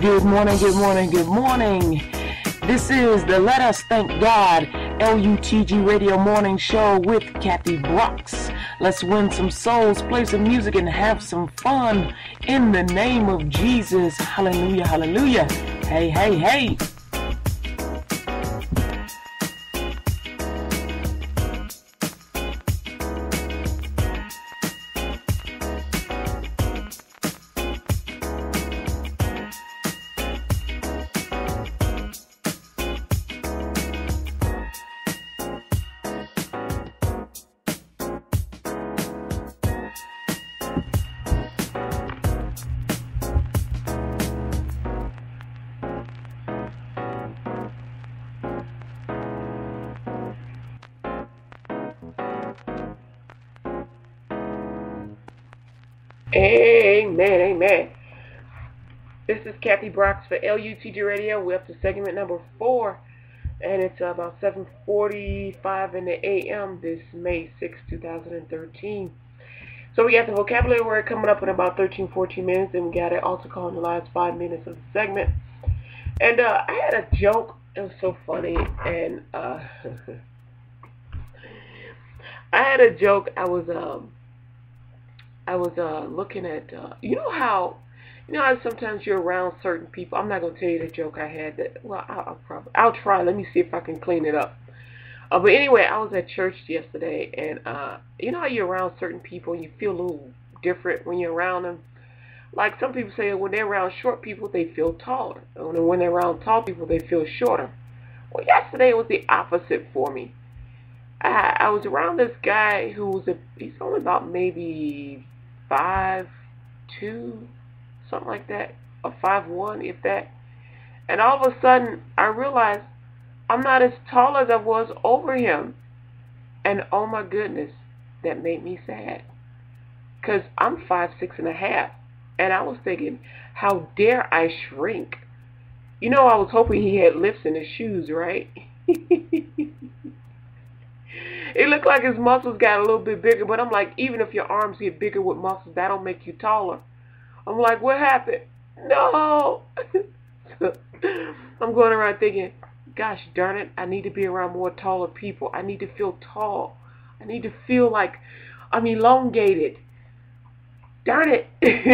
Good morning, good morning, good morning. This is the Let Us Thank God LUTG Radio Morning Show with KathyBrocks. Let's win some souls, play some music, and have some fun in the name of Jesus. Hallelujah, hallelujah. Hey, hey, hey. Amen, amen. This is KathyBrocks for LUTG Radio. We're up to segment number 4, and it's about 7:45 in the a.m. this May 6, 2013. So we got the vocabulary word coming up in about 13-14 minutes, and we got it also call in the last 5 minutes of the segment. And I had a joke. It was so funny, and I had a joke. I was looking at, you know how sometimes you're around certain people. I'm not going to tell you the joke I had. I'll try. Let me see if I can clean it up. But anyway, I was at church yesterday, and you know how you're around certain people and you feel a little different when you're around them? Like some people say when they're around short people, they feel taller. And when they're around tall people, they feel shorter. Well, yesterday it was the opposite for me. I was around this guy who was he's only about maybe 5'2", something like that, or 5'1", if that. And all of a sudden, I realized I'm not as tall as I was over him. And oh my goodness, that made me sad. Because I'm 5'6½". And I was thinking, how dare I shrink? You know, I was hoping he had lifts in his shoes, right? It looked like his muscles got a little bit bigger, but I'm like, even if your arms get bigger with muscles, that don't make you taller. I'm like, what happened? No. I'm going around thinking, gosh darn it, I need to be around more taller people. I need to feel tall. I need to feel like I'm elongated. Darn it.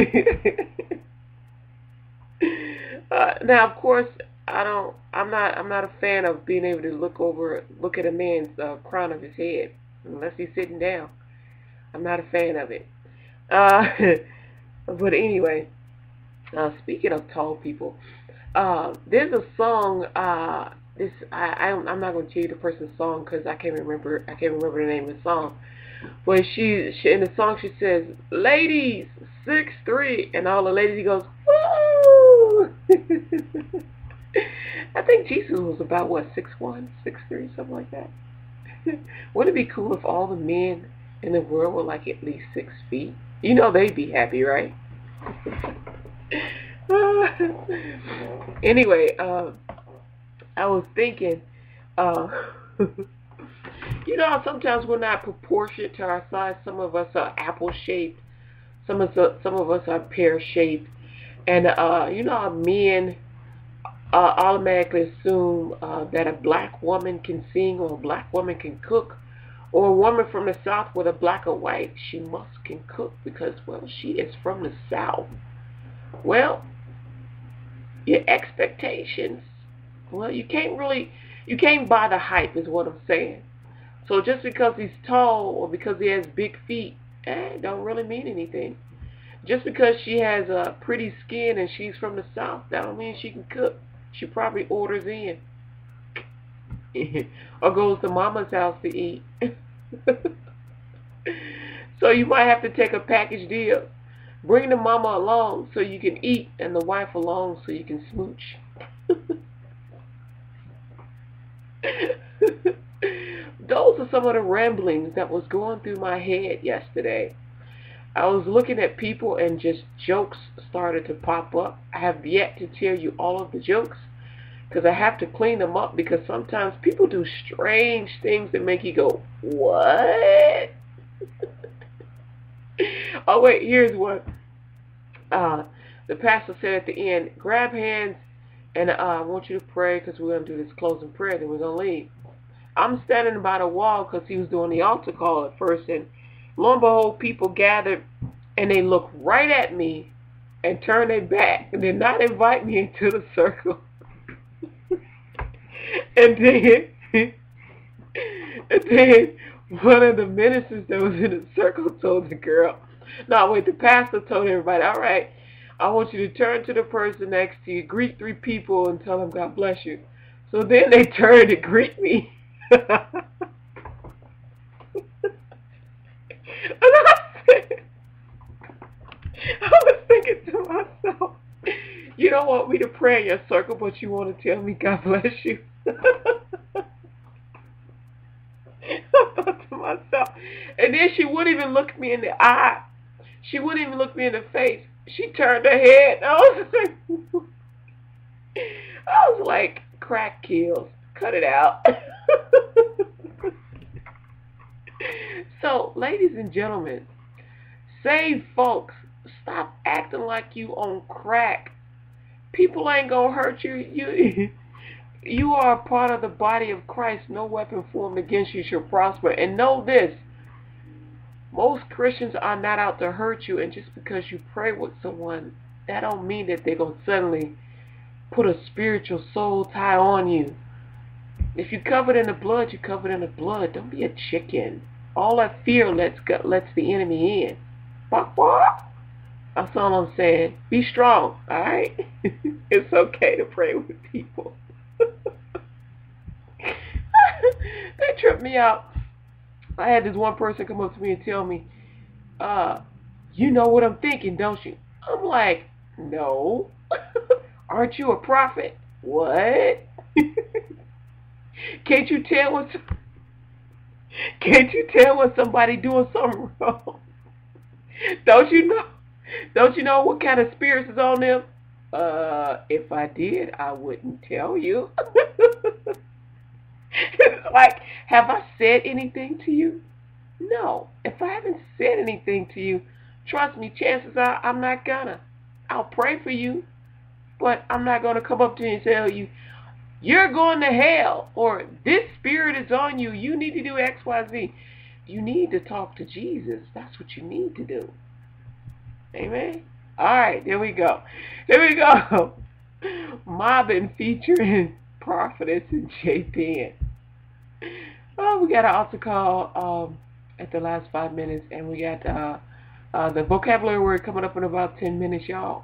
Now, of course, I'm not a fan of being able to look at a man's crown of his head unless he's sitting down. I'm not a fan of it. But anyway, speaking of tall people, there's a song. I'm not going to tell you the person's song because I can't remember the name of the song. But she in the song she says, "Ladies 6'3", and all the ladies goes, "Woo!" I think Jesus was about, 6'1", 6'3", something like that. Wouldn't it be cool if all the men in the world were like at least 6 feet? You know they'd be happy, right? Anyway, I was thinking, you know how sometimes we're not proportionate to our size. Some of us are apple-shaped. Some of us are pear-shaped. And, you know how men automatically assume that a black woman can sing or a black woman can cook, or a woman from the South, whether black or white, she can cook because, well, she is from the South. Well, your expectations, well, you can't buy the hype is what I'm saying. So just because he's tall or because he has big feet, don't really mean anything. Just because she has a pretty skin and she's from the South, that don't mean she can cook. She probably orders in or goes to mama's house to eat. So you might have to take a package deal. Bring the mama along so you can eat and the wife along so you can smooch. Those are some of the ramblings that was going through my head yesterday. I was looking at people and just jokes started to pop up. I have yet to tell you all of the jokes because I have to clean them up because sometimes people do strange things that make you go, what? Oh, wait, here's one. the pastor said at the end, grab hands, and I want you to pray because we're going to do this closing prayer, then we're going to leave. I'm standing by the wall because he was doing the altar call at first, and lo and behold, people gathered, and they looked right at me and turned their back and did not invite me into the circle. and then one of the ministers that was in the circle told the girl, no, wait, the pastor told everybody, all right, I want you to turn to the person next to you, greet 3 people, and tell them God bless you. So then they turned to greet me. And I was thinking to myself, you don't want me to pray in your circle, but you want to tell me God bless you. I thought to myself, and then she wouldn't even look me in the eye. She wouldn't even look me in the face. She turned her head. I was like, crack kills. Cut it out. So, ladies and gentlemen, saved folks, stop acting like you on crack. People ain't gonna hurt you. You are a part of the body of Christ. No weapon formed against you shall prosper. And know this, most Christians are not out to hurt you, and just because you pray with someone, that don't mean that they're going to suddenly put a spiritual soul tie on you. If you're covered in the blood, you're covered in the blood. Don't be a chicken. All that fear lets the enemy in. Bok, bok. That's all I'm saying. Be strong, alright? It's okay to pray with people. They tripped me out. I had this one person come up to me and tell me, you know what I'm thinking, don't you? I'm like, no. Aren't you a prophet? What? Can't you tell when somebody doing something wrong? Don't you know what kind of spirits is on them? If I did, I wouldn't tell you. Like, have I said anything to you? No. If I haven't said anything to you, trust me, chances are I'm not gonna. I'll pray for you, but I'm not gonna come up to you and tell you, you're going to hell, or this spirit is on you, you need to do X, Y, Z. You need to talk to Jesus. That's what you need to do. Amen? Alright, there we go. Here we go. Mobbing featuring Prophetess and J-Pen. Oh, we got an altar call at the last 5 minutes, and we got the vocabulary word coming up in about 10 minutes, y'all.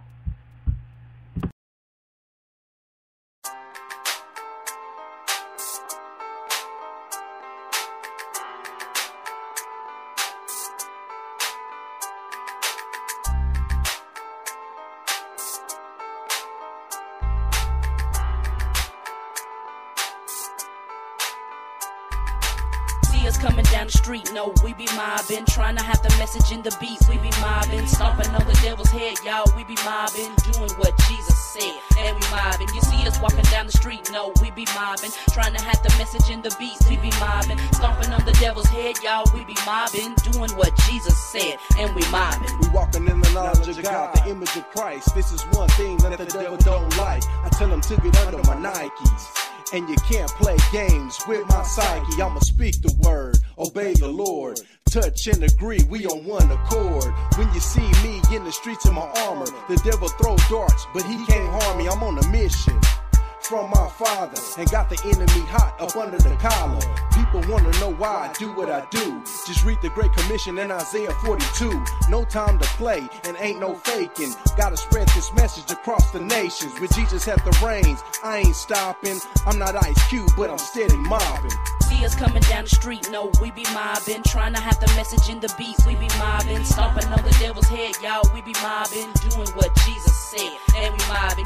Coming down the street, no, we be mobbing, trying to have the message in the beats, we be mobbing, stomping on the devil's head, y'all, we be mobbing, doing what Jesus said, and we mobbing. You see us walking down the street, no, we be mobbing, trying to have the message in the beats, we be mobbing, stomping on the devil's head, y'all, we be mobbing, doing what Jesus said, and we mobbing. We walking in the knowledge of God, the image of Christ. This is one thing that the devil don't like. I tell him to get under my Nikes. And you can't play games with my psyche. I'ma speak the word, obey the Lord, touch and agree, we on one accord. When you see me in the streets in my armor, the devil throw darts, but he can't harm me. I'm on a mission from my Father, and got the enemy hot up under the collar. People wanna know why I do what I do. Just read the Great Commission in Isaiah 42. No time to play and ain't no faking. Gotta spread this message across the nations. With Jesus at the reins, I ain't stopping. I'm not Ice Cube, but I'm steady mobbing. See us coming down the street, no, we be mobbing, trying to have the message in the beats, we be mobbing, stomping on the devil's head, y'all, we be mobbing, doing what Jesus said, and we mobbing. You see us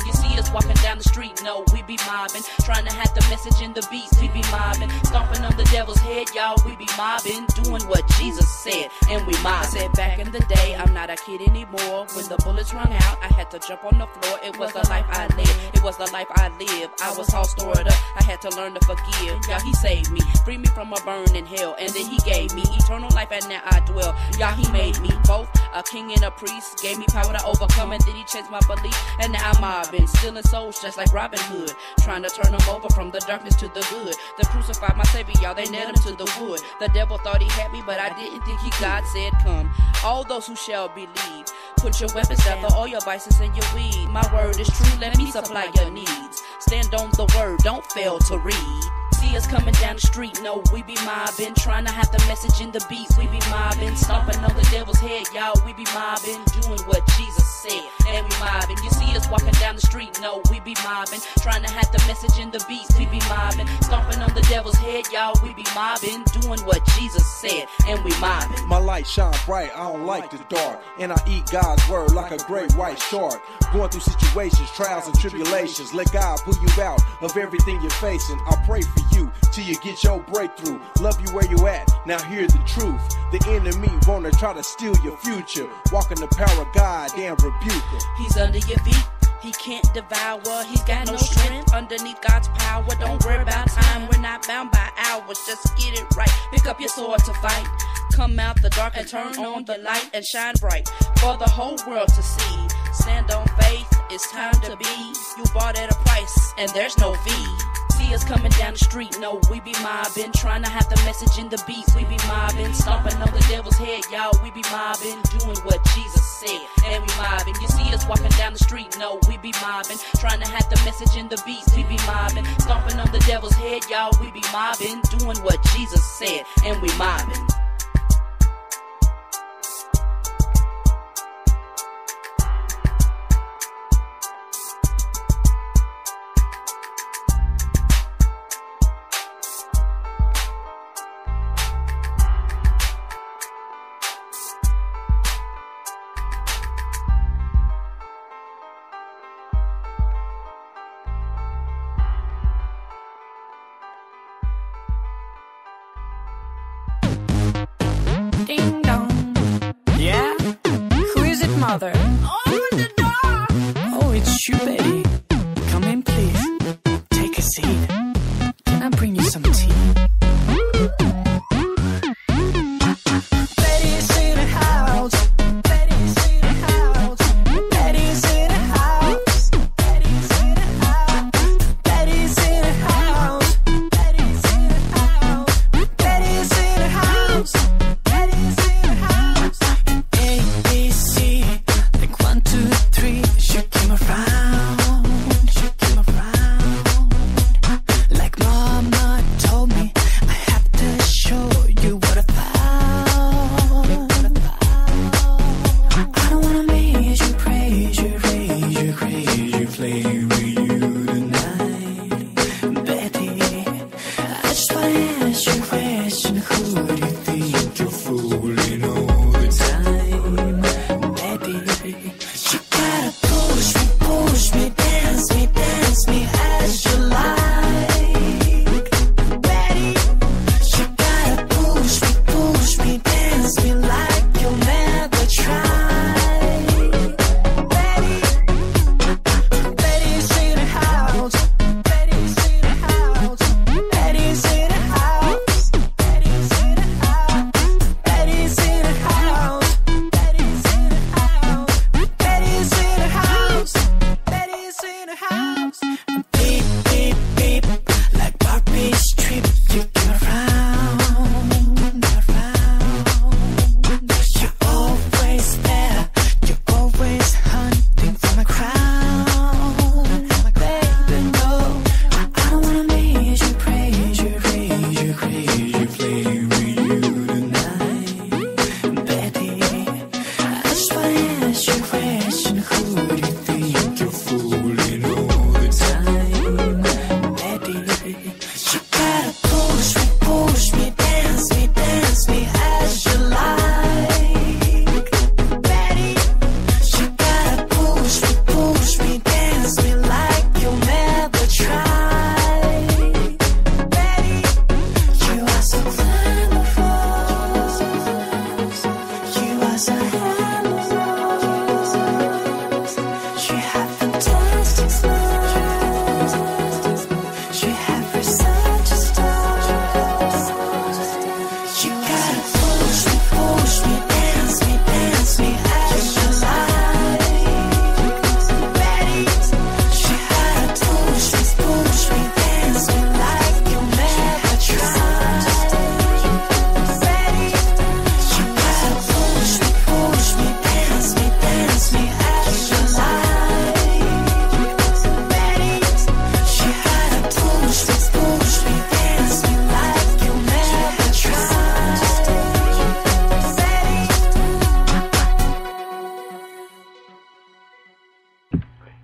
us walking down the street, no, we be mobbing. Trying to have the message in the beats, we be mobbing. Stomping on the devil's head, y'all, we be mobbing. Doing what Jesus said, and we mobbing. I said back in the day, I'm not a kid anymore. When the bullets rung out, I had to jump on the floor. It was the life I led, it was the life I lived. I was all stored up, I had to learn to forgive. Y'all, he saved me, freed me from a burning hell. And then he gave me eternal life, and now I dwell. Y'all, he made me both a king and a priest. Gave me power to overcome, and then he changed my belief. And now I'm mobbing, stealing souls just like Robin Hood. Trying to turn them over from the darkness to the good. They crucified my savior, y'all, they nailed him to the wood. The devil thought he had me, but I didn't think he. God said, come, all those who shall believe. Put your weapons down, throw all your vices and your weed. My word is true, let me supply your needs. Stand on the word, don't fail to read. See us coming down the street, no, we be mobbing. Trying to have the message in the beats, we be mobbing. Stomping on the devil's head, y'all, we be mobbing. Doing what Jesus said, and we mobbing. You see us walking down the street, no, we be mobbing. Trying to have the message in the beats, we be mobbing. Stomping on the devil's head, y'all, we be mobbing. Doing what Jesus said, and we mobbing. My light shine bright, I don't like the dark. And I eat God's word like a great white shark. Going through situations, trials and tribulations. Let God pull you out of everything you're facing. I pray for you till you get your breakthrough. Love you where you at, now hear the truth. The enemy wanna try to steal your future. Walk in the power of God, damn rebuke him. He's under your feet, he can't devour. He's got no strength underneath God's power. Don't worry about time, we're not bound by hours. Just get it right, pick up your sword to fight. Come out the dark and turn on the light and shine bright for the whole world to see. Stand on faith, it's time to be. You bought at a price and there's no fee. See us coming down the street, no, we be mobbing. Trying to have the message in the beats, we be mobbing. Stomping on the devil's head, y'all, we be mobbing. Doing what Jesus said, and we mobbing. You see us walking down the street, no, we be mobbing. Trying to have the message in the beats, we be mobbing. Stomping on the devil's head, y'all, we be mobbing. Doing what Jesus said, and we mobbing. Ding dong. Yeah? Who is it, mother? Open the door! Oh, it's you, Betty. Come in, please. Take a seat. Can I bring you some tea? Betty's in the house. Betty's in the house. Betty's in the house. Betty's in the house. Betty's in the house. Betty's in the house. Betty's in the house. ABC, the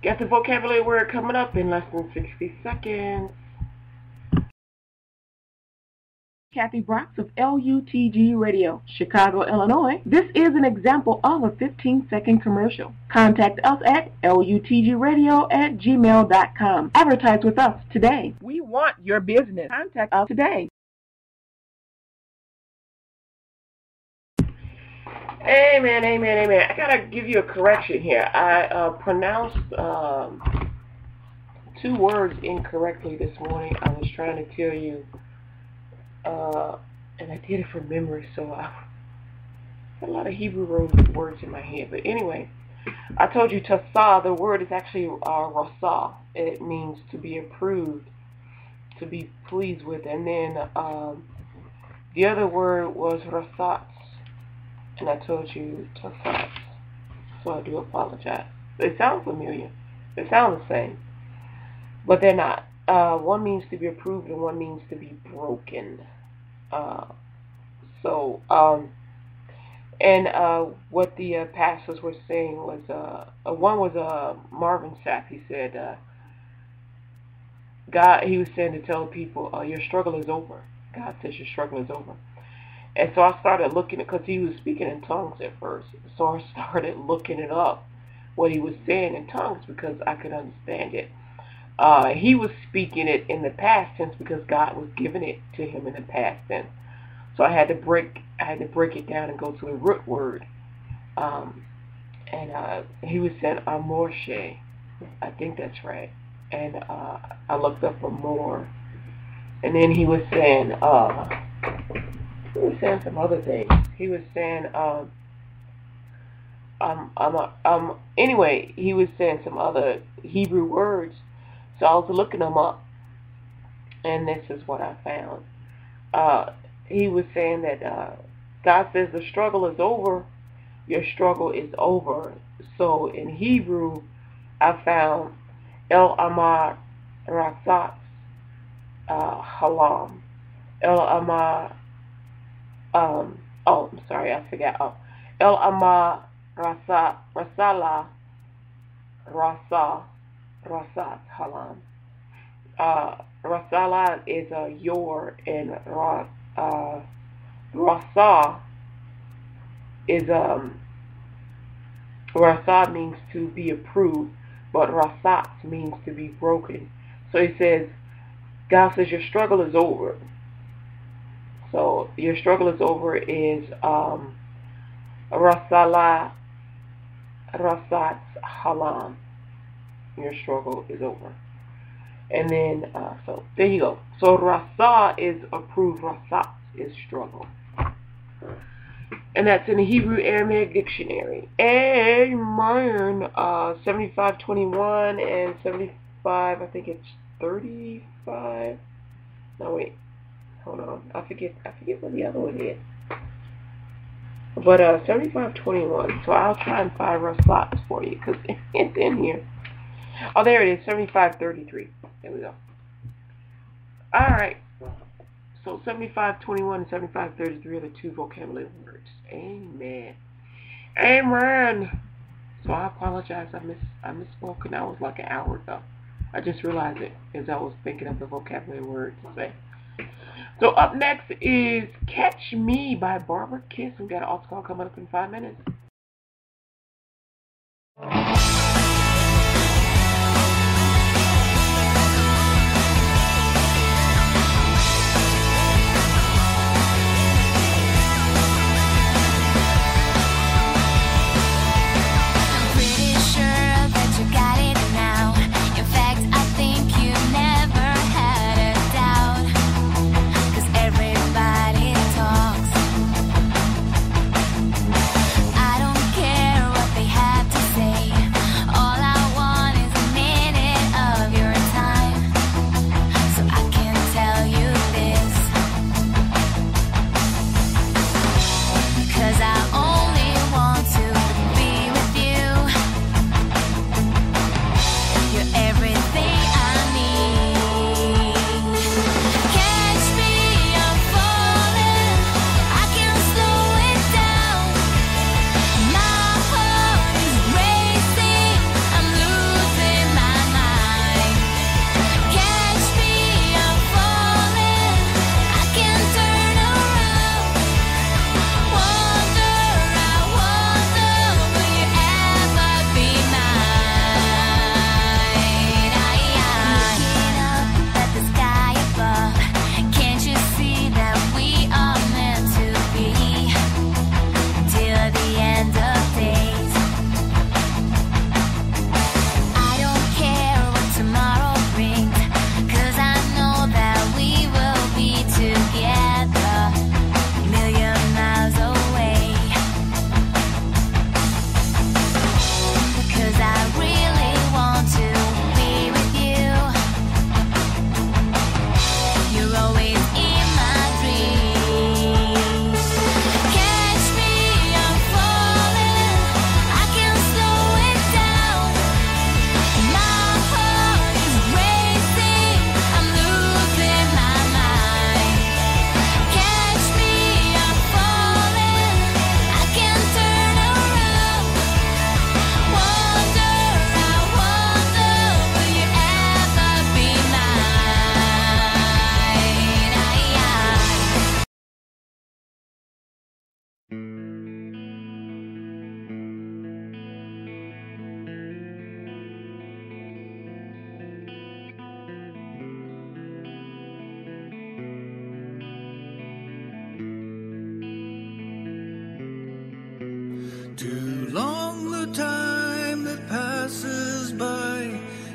Get the vocabulary word coming up in less than 60 seconds. KathyBrocks of LUTG Radio, Chicago, Illinois. This is an example of a 15-second commercial. Contact us at lutgradio@gmail.com. Advertise with us today. We want your business. Contact us today. Amen, amen, amen. I gotta give you a correction here. I pronounced 2 words incorrectly this morning. I was trying to tell you, and I did it from memory, so I got a lot of Hebrew words in my head. But anyway, I told you tasa. The word is actually rasa. It means to be approved, to be pleased with. And then the other word was rasat. And I told you tasa, so I do apologize. They sound familiar. They sound the same, but they're not. One means to be approved and one means to be broken. What the pastors were saying was, one was Marvin Sapp. He said, God, he was saying to tell people, your struggle is over. God says your struggle is over. And so I started looking, because he was speaking in tongues at first. So I started looking it up, what he was saying in tongues, because I could understand it. He was speaking it in the past tense because God was giving it to him in the past tense. So I had to break it down and go to the root word. He was saying amorche. I think that's right. And I looked up amor. And then he was saying some other things. He was saying anyway, he was saying some other Hebrew words. So I was looking them up, and this is what I found. He was saying that God says the struggle is over. Your struggle is over. So in Hebrew, I found El Amar Rasat Halam. El Amar I'm sorry, I forgot. El Amar Rasala Rasat Halam. Rasala is your, and Rasa is Rasa means to be approved, but Rasat means to be broken. So he says, God says your struggle is over. So your struggle is over is Rasala Rasat Halam. Your struggle is over. And then, so there you go. So Rasa is approved, Rasat is struggle. And that's in the Hebrew Aramaic Dictionary. Amen. 75:21 and 75, I think it's 35. No, wait. Hold on. I forget what the other one is. But 75:21. So I'll try and find Rasat for you, because it's in here. Oh, there it is, 75:33. There we go. All right. So 75:21 and 75:33 are the 2 vocabulary words. Amen. Amen. So I apologize. I misspoke, and that was like an hour ago. I just realized it as I was thinking of the vocabulary word to say. So up next is Catch Me by Barbara Kiss. We got an altar call coming up in 5 minutes. I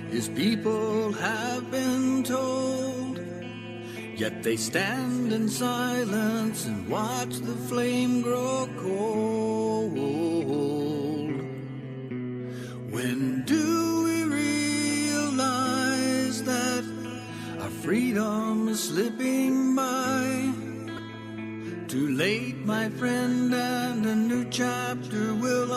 his people have been told. Yet they stand in silence and watch the flame grow cold. When do we realize that our freedom is slipping by? Too late, my friend, and a new chapter will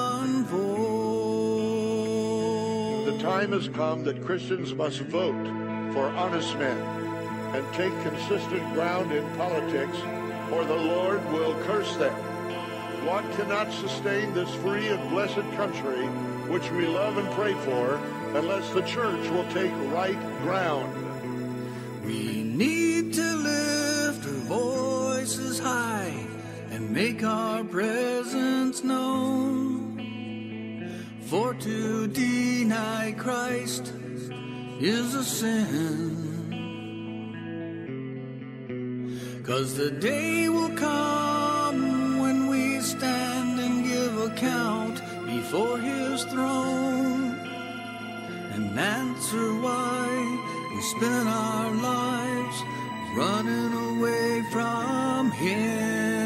unfold. The time has come that Christians must vote for honest men and take consistent ground in politics, or the Lord will curse them. Want cannot sustain this free and blessed country, which we love and pray for, unless the church will take right ground. We need to lift our voices high and make our presence known. For to deny Christ is a sin. 'Cause the day will come when we stand and give account before his throne, and answer why we spend our lives running away from him.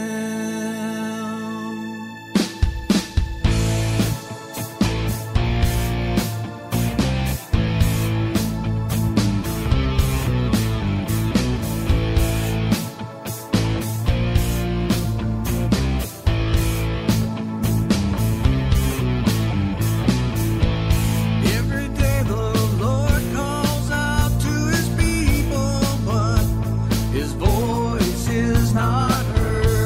His voice is not heard.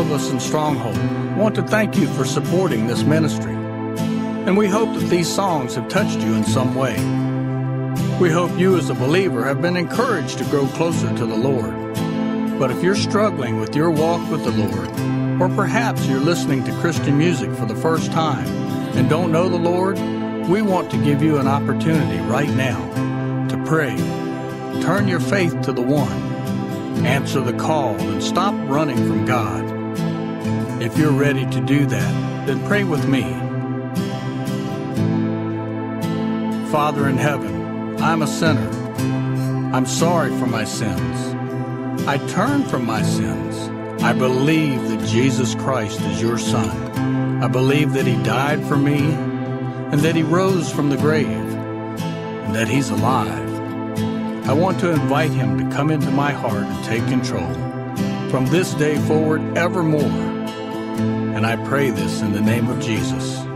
of us in Stronghold want to thank you for supporting this ministry. And we hope that these songs have touched you in some way. We hope you as a believer have been encouraged to grow closer to the Lord. But if you're struggling with your walk with the Lord, or perhaps you're listening to Christian music for the first time and don't know the Lord, we want to give you an opportunity right now to pray. Turn your faith to the one. Answer the call and stop running from God. If you're ready to do that, then pray with me. Father in heaven, I'm a sinner. I'm sorry for my sins. I turn from my sins. I believe that Jesus Christ is your Son. I believe that He died for me and that He rose from the grave and that He's alive. I want to invite Him to come into my heart and take control from this day forward evermore. And I pray this in the name of Jesus.